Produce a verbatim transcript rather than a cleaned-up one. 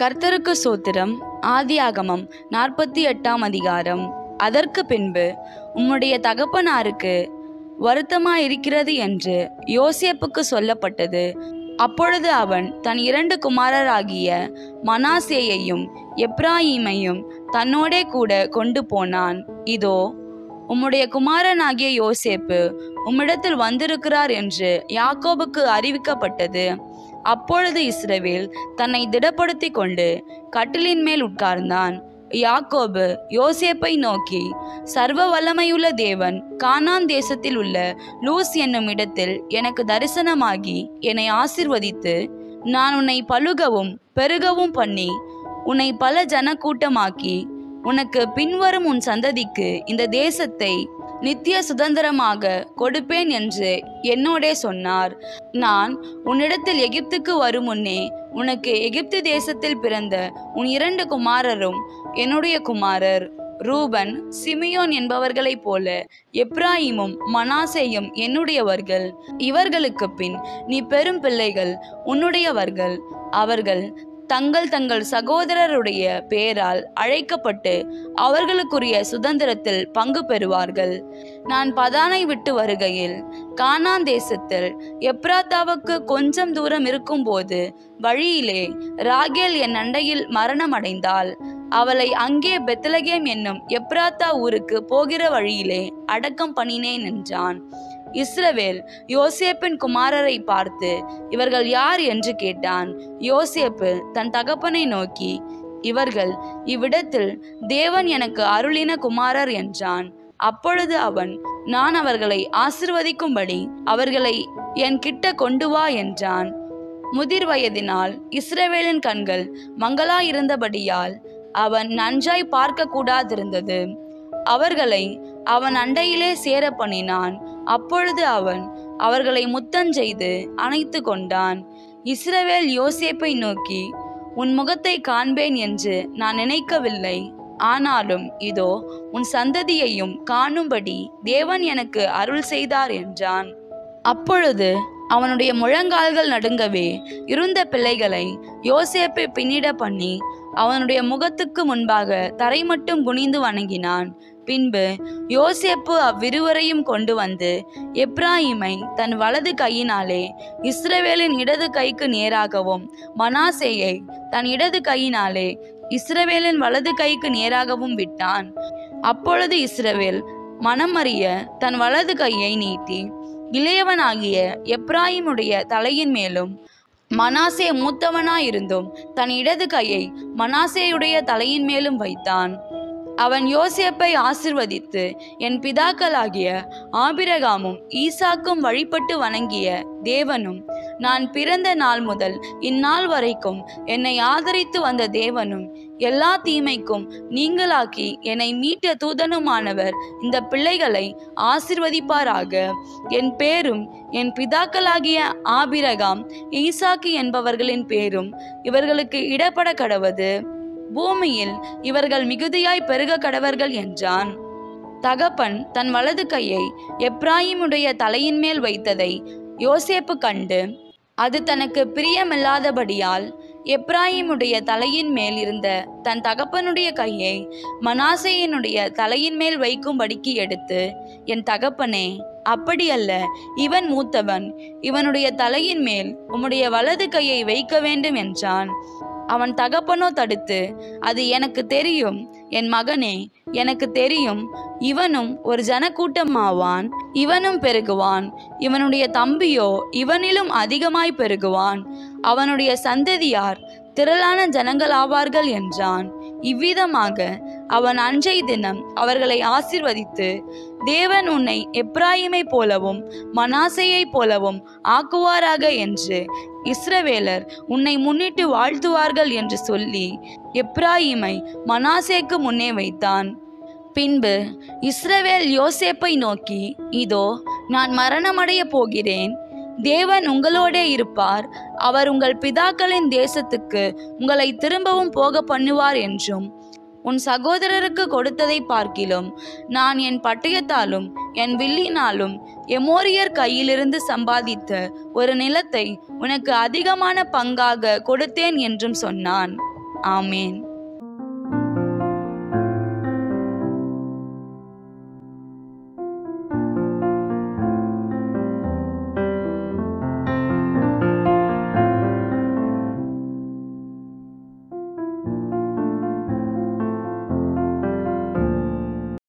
கர்த்தருக்கு சோத்திரம். ஆதியாகமம் நாற்பத்தி எட்டாம் அதிகாரம். அதற்கு பின்பு உம்முடைய தகப்பனாருக்கு வருத்தமாயிருக்கிறது என்று யோசேப்புக்கு சொல்லப்பட்டது. அப்பொழுது அவன் தன் இரண்டு குமாரராகிய மனாசேயையும் எப்ராயீமையும் தன்னோடே கூட கொண்டு போனான். இதோ, உம்முடைய குமாரனாகிய யோசேப்பு உம்மிடத்தில் வந்திருக்கிறார் என்று யாக்கோபுக்கு அறிவிக்கப்பட்டது. அப்பொழுது இஸ்ரவேல் தன்னை திடப்படுத்தி கொண்டு கட்டிலின் மேல் உட்கார்ந்தான். யாக்கோபு யோசேப்பை நோக்கி, சர்வ வல்லமையுள்ள தேவன் கானான் தேசத்தில் உள்ள லூஸ் என்னும் இடத்தில் எனக்கு தரிசனமாகி என்னை ஆசீர்வதித்து, நான் உன்னை பலுகவும் பெருகவும் பண்ணி உன்னை பல ஜனக்கூட்டமாக்கி உனக்கு பின்வரும் உன் சந்ததிக்கு இந்த தேசத்தை நித்திய சுதந்திரமாக கொடுப்பேன் என்று என்னோடே சொன்னார். நான் உன்னிடத்தில் எகிப்துக்கு வரும் முன்னே உனக்கு எகிப்து தேசத்தில் பிறந்த உன் இரண்டு குமாரரும் என்னுடைய குமாரர். ரூபன் சிமியோன் என்பவர்களைப் போல எப்ராயிமும் மனாசேயும் என்னுடையவர்கள். இவர்களுக்கு பின் நீ பெரும் பிள்ளைகள் உன்னுடையவர்கள். அவர்கள் தங்கள் தங்கள் சகோதரருடைய பேரால் அழைக்கப்பட்டு அவர்களுக்குரிய சுதந்திரத்தில் பங்கு பெறுவார்கள். நான் பதானை விட்டு வருகையில் கானான் தேசத்தில் எப்ராத்தாவுக்கு கொஞ்சம் தூரம் இருக்கும்போது வழியிலே ராகேல் என் அண்டையில் மரணம் அடைந்தாள். அவளை அங்கே பெத்லகேம் என்னும் எப்ராத்தா ஊருக்கு போகிற வழியிலே அடக்கம் பண்ணினேன் என்றான். இஸ்ரவேல் யோசேப்பின் குமாரரை பார்த்து, இவர்கள் யார் என்று கேட்டான். யோசேப்பு தன் தகப்பனை நோக்கி, இவர்கள் இவ்விடத்தில் தேவன் எனக்கு அருளின குமாரர் என்றான். அப்பொழுது அவன், நான் அவர்களை ஆசிர்வதிக்கும்படி அவர்களை என் கிட்ட கொண்டு வா என்றான். முதிர் வயதினால் இஸ்ரவேலின் கண்கள் மங்களாயிருந்தபடியால் அவன் நன்றாய் பார்க்க கூடாதிருந்தது. அவர்களை அவன் அண்டையிலே சேர பண்ணினான். அப்பொழுது அவன் அவர்களை முத்தஞ்செய்து அணைத்து கொண்டான். இஸ்ரவேல் யோசேப்பை நோக்கி, உன் முகத்தை காண்பேன் என்று நான் நினைக்கவில்லை. ஆனாலும் இதோ, உன் சந்ததியையும் காணும்படி தேவன் எனக்கு அருள் செய்தார் என்றான். அப்பொழுது அவனுடைய முழங்கால்கள் நடுங்கவே இருந்த பிள்ளைகளை யோசேப்பை பின்னிட பண்ணி அவனுடைய முகத்துக்கு முன்பாக தரை மட்டும் குனிந்து வணங்கினான். பின்பு யோசேப்பு அவ்விருவரையும் கொண்டு வந்து எப்ராயிமை தன் வலது கையினாலே இஸ்ரவேலின் இடது கைக்கு நேராகவும் மனாசேயை தன் இடது கையினாலே இஸ்ரவேலின் வலது கைக்கு நேராகவும் விட்டான். அப்பொழுது இஸ்ரவேல் மனமறிய தன் வலது கையை நீட்டி இளையவனாகிய எப்ராயிமுடைய தலையின் மேலும் மனாசே மூத்தவனாயிருந்தும் தன் இடது கையை மனாசேயுடைய தலையின் மேலும் வைத்தான். அவன் யோசேப்பை ஆசிர்வதித்து, என் பிதாக்களாகிய ஆபிரகாமும் ஈசாக்கும் வழிபட்டு வணங்கிய தேவனும், நான் பிறந்த நாள் முதல் இந்நாள் வரைக்கும் என்னை ஆதரித்து வந்த தேவனும், எல்லா தீமைக்கும் நீங்களாக்கி என்னை மீட்ட தூதனுமானவர் இந்த பிள்ளைகளை ஆசிர்வதிப்பாராக. என் பேரும் என் பிதாக்களாகிய ஆபிரகாம் ஈசாக்கு என்பவர்களின் பேரும் இவர்களுக்கு இடப்பட கடவது. பூமியில் இவர்கள் மிகுதியாய் பெருக கடவர்கள் என்றான். தகப்பன் தன் வலது கையை எப்ராயிமுடைய தலையின் மேல் வைத்ததை யோசேப்பு கண்டு, அது தனக்கு பிரியமில்லாதபடியால் எப்ராயிமுடைய தலையின் மேல் இருந்த தன் தகப்பனுடைய கையை மனாசேயினுடைய தலையின் மேல் வைக்கும்படிக்கு எடுத்து, என் தகப்பனே, அப்படியல்ல, இவன் மூத்தவன், இவனுடைய தலையின் மேல் உம்முடைய வலது கையை வைக்க வேண்டும் என்றான். அவன் தகப்பனோ தடுத்து, அது எனக்கு தெரியும் என் மகனே, எனக்கு தெரியும். இவனும் ஒரு ஜனக்கூட்டமாவான், இவனும் பெருகுவான். இவனுடைய தம்பியோ இவனிலும் அதிகமாய் பெருகுவான். அவனுடைய சந்ததியார் திரளான ஜனங்களாவார்கள் என்றான். இவ்விதமாக அவன் அன்றைய தினம் அவர்களை ஆசீர்வதித்து, தேவன் உன்னை எப்ராயிமை போலவும் மனாசேயை போலவும் ஆக்குவாராக என்று இஸ்ரவேலர் உன்னை முன்னிட்டு வாழ்த்துவார்கள் என்று சொல்லி எப்ராயிமை மனாசேக்கு முன்னே வைத்தான். பின்பு இஸ்ரவேல் யோசேப்பை நோக்கி, இதோ, நான் மரணமடைய போகிறேன். தேவன் உங்களோடே இருப்பார். அவர் உங்கள் பிதாக்களின் தேசத்துக்கு உங்களை திரும்பவும் போக பண்ணுவார் என்றும், உன் சகோதரருக்கு கொடுத்ததை பார்க்கிலும் நான் என் பட்டயத்தாலும் என் வில்லினாலும் எமோரியர் கையிலிருந்து சம்பாதித்த ஒரு நிலத்தை உனக்கு அதிகமான பங்காக கொடுத்தேன் என்றும் சொன்னான். ஆமேன்.